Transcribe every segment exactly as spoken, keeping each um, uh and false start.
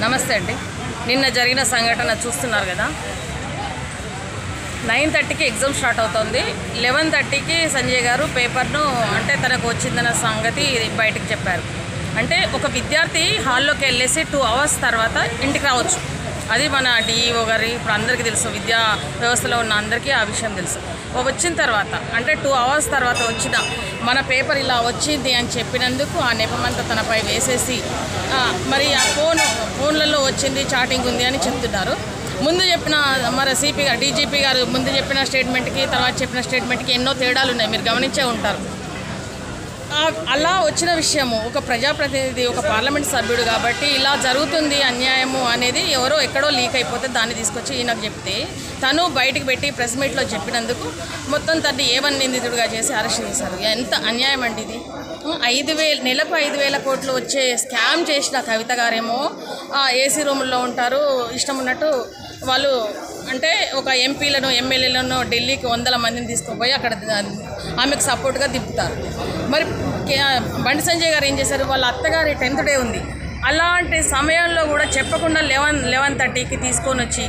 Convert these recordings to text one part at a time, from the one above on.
నమస్తే అండి. నిన్న జరిగిన సంఘటన చూస్తున్నారు కదా. నైన్ థర్టీకి ఎగ్జామ్ స్టార్ట్ అవుతుంది. లెవెన్ థర్టీకి సంజయ్ గారు పేపర్ను అంటే తనకు వచ్చిందన్న సంగతి బయటకు చెప్పారు. అంటే ఒక విద్యార్థి హాల్లోకి వెళ్ళేసి టూ అవర్స్ తర్వాత ఇంటికి రావచ్చు. అది మన డిఈఓ గారి ఇప్పుడు అందరికీ తెలుసు, విద్యా వ్యవస్థలో ఉన్న అందరికీ ఆ విషయం తెలుసు. వచ్చిన తర్వాత అంటే టూ అవర్స్ తర్వాత వచ్చిన మన పేపర్ ఇలా వచ్చింది అని చెప్పినందుకు ఆ నెపమంతా తనపై వేసేసి మరి ఆ ఫోన్ ఫోన్లలో వచ్చింది, చాటింగ్ ఉంది అని చెప్తున్నారు. ముందు చెప్పిన మన సిపి గారు డీజీపీ గారు ముందు చెప్పిన స్టేట్మెంట్కి తర్వాత చెప్పిన స్టేట్మెంట్కి ఎన్నో తేడాలు ఉన్నాయి, మీరు గమనించే ఉంటారు. అలా వచ్చిన విషయము ఒక ప్రజాప్రతినిధి, ఒక పార్లమెంట్ సభ్యుడు కాబట్టి ఇలా జరుగుతుంది అన్యాయము అనేది ఎవరో ఎక్కడో లీక్ అయిపోతే దాన్ని తీసుకొచ్చి ఈయనకు చెప్తే తను బయటికి పెట్టి ప్రెస్ మీట్లో చెప్పినందుకు మొత్తం తన్ని ఏవన్ నిందితుడిగా చేసి అరెస్ట్ చేశారు. ఎంత అన్యాయం అండి ఇది. ఐదు వేల నెలకు ఐదు వేల కోట్లు వచ్చే స్కామ్ చేసిన కవిత గారేమో ఏసీ రూముల్లో ఉంటారు, ఇష్టం ఉన్నట్టు వాళ్ళు అంటే ఒక ఎంపీలను ఎమ్మెల్యేలను ఢిల్లీకి వందల మందిని తీసుకుపోయి అక్కడ ఆమెకు సపోర్ట్గా దింపుతారు. మరి బండి సంజయ్ గారు ఏం చేశారు, వాళ్ళ అత్తగారి టెన్త్ డే ఉంది, అలాంటి సమయంలో కూడా చెప్పకుండా లెవెన్ లెవెన్ థర్టీకి తీసుకొని వచ్చి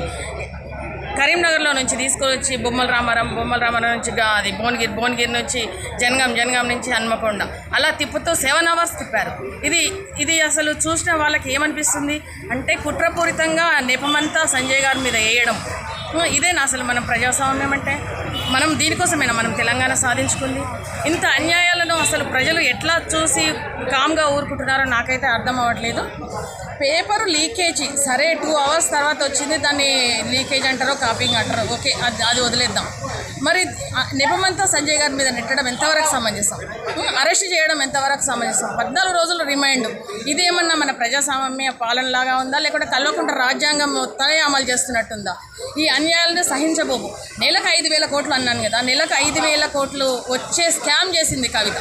కరీంనగర్లో నుంచి తీసుకొని వచ్చి బొమ్మల రామారం బొమ్మల రామారం నుంచి అది భువనగిరి భువనగిరి నుంచి జనగాం జనగాం నుంచి హన్మకొండ అలా తిప్పుతూ సెవెన్ అవర్స్ తిప్పారు. ఇది ఇది అసలు చూసిన వాళ్ళకి ఏమనిపిస్తుంది అంటే కుట్రపూరితంగా నెపమంతా సంజయ్ గారి మీద వేయడం. ఇదేనా అసలు మనం ప్రజాస్వామ్యం అంటే? మనం దీనికోసమేనా మనం తెలంగాణ సాధించుకుంది? ఇంత అన్యాయాలను అసలు ప్రజలు ఎట్లా చూసి కామ్గా ఊరుకుంటున్నారో నాకైతే అర్థం అవ్వట్లేదు. పేపరు లీకేజీ సరే, టూ అవర్స్ తర్వాత వచ్చింది, దాన్ని లీకేజ్ అంటారో కాపింగ్ అంటారో, ఓకే, అది అది వదిలేద్దాం. మరి నెపమంతా సంజయ్ గారి మీద నెట్టడం ఎంతవరకు సమంజసం? అరెస్ట్ చేయడం ఎంతవరకు సమంజసం? పద్నాలుగు రోజులు రిమైండ్, ఇదేమన్నా మన ప్రజాస్వామ్య పాలనలాగా ఉందా, లేకుంటే కల్వకుంట్ల రాజ్యాంగం మొత్తమే అమలు చేస్తున్నట్టుందా? ఈ అన్యాయాలను సహించబోవు. నెలకు ఐదు వేల కోట్లు అన్నాను కదా, నెలకు ఐదు వేల కోట్లు వచ్చే స్కామ్ చేసింది కవిత.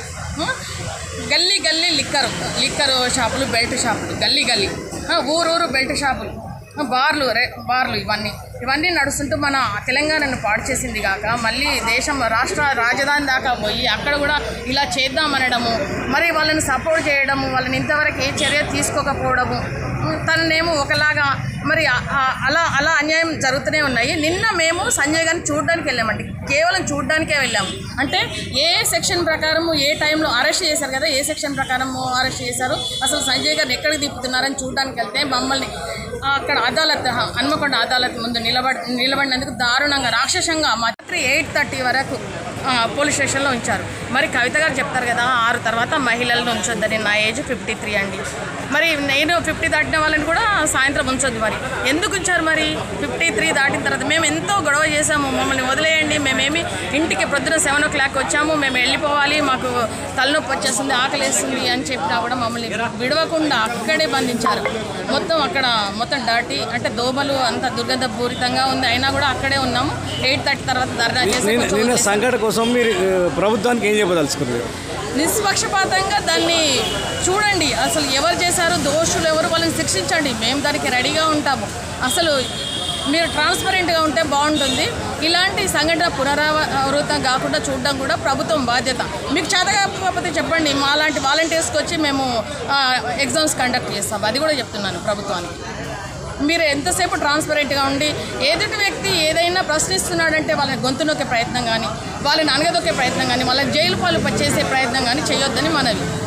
గల్లీ గల్లీ లిక్కరు లిక్కరు షాపులు, బెల్ట్ షాపులు, గల్లీ గల్లీ ఊరూరు బెల్ట్ షాపులు, బార్లు రే బార్లు ఇవన్నీ ఇవన్నీ నడుస్తుంటూ మన తెలంగాణను పాడు చేసింది కాక మళ్ళీ దేశం రాష్ట్ర రాజధాని దాకా పోయి అక్కడ కూడా ఇలా చేద్దామనడము, మరి వాళ్ళని సపోర్ట్ చేయడము, వాళ్ళని ఇంతవరకు ఏ చర్య తీసుకోకపోవడము, తననేమో ఒకలాగా మరి అలా అలా అన్యాయం జరుగుతూనే ఉన్నాయి. నిన్న మేము సంజయ్ గారిని చూడడానికి వెళ్ళామండి, కేవలం చూడడానికే వెళ్ళాము. అంటే ఏ సెక్షన్ ప్రకారము ఏ టైంలో అరెస్ట్ చేశారు కదా, ఏ సెక్షన్ ప్రకారము అరెస్ట్ చేశారు, అసలు సంజయ్ గారిని ఎక్కడికి తిప్పుతున్నారని చూడడానికి వెళ్తే మమ్మల్ని అక్కడ అదాలత్ హన్మకొండ అదాలత్ ముందు నిలబడి నిలబడినందుకు దారుణంగా రాక్షసంగా రాత్రి ఎయిట్ థర్టీ వరకు పోలీస్ స్టేషన్లో ఉంచారు. మరి కవిత గారు చెప్తారు కదా ఆరు తర్వాత మహిళలను ఉంచొద్దని, నా ఏజ్ ఫిఫ్టీ త్రీ అండి, మరి నేను ఫిఫ్టీ దాటిన వాళ్ళని కూడా సాయంత్రం ఉంచొద్దు. మరి ఎందుకు ఉంచారు? మరి ఫిఫ్టీ త్రీ దాటిన తర్వాత మేము ఎంతో గొడవ చేసాము, మమ్మల్ని వదిలేయండి, మేమేమి ఇంటికి ప్రొద్దున సెవెన్ ఓ క్లాక్ వచ్చాము, మేము వెళ్ళిపోవాలి, మాకు తలనొప్పి వచ్చేస్తుంది, ఆకలేస్తుంది అని చెప్పినా కూడా మమ్మల్ని విడవకుండా అక్కడే బంధించారు. మొత్తం అక్కడ మొత్తం డర్టీ అంటే దోమలు అంత దుర్గంధ పూరితంగా ఉంది, అయినా కూడా అక్కడే ఉన్నాము. ఎయిట్ థర్టీ తర్వాత ధర్నా చేసి సంఘటన కోసం మీరు ప్రభుత్వానికి ఏం చెప్పదలుచుకున్నారు? నిష్పక్షపాతంగా దాన్ని చూడండి, అసలు ఎవరు చేశారు, దోషులు ఎవరు, వాళ్ళని శిక్షించండి, మేము దానికి రెడీగా ఉంటాము. అసలు మీరు ట్రాన్స్పరెంట్గా ఉంటే బాగుంటుంది. ఇలాంటి సంఘటన పునరావృతం కాకుండా చూడడం కూడా ప్రభుత్వం బాధ్యత. మీకు చేత కాకపోతే చెప్పండి, మా లాంటి వాలంటీర్స్కి వచ్చి మేము ఎగ్జామ్స్ కండక్ట్ చేస్తాం, అది కూడా చెప్తున్నాను ప్రభుత్వానికి. మీరు ఎంతసేపు ట్రాన్స్పరెంట్గా ఉండి ఎదుటి వ్యక్తి ఏదైనా ప్రశ్నిస్తున్నాడంటే వాళ్ళని గొంతు నొక్కే ప్రయత్నం కానీ, వాళ్ళని అనగదొక్కే ప్రయత్నం కానీ, వాళ్ళని జైలు పాలు చేసే ప్రయత్నం కానీ చేయొద్దని మనవి.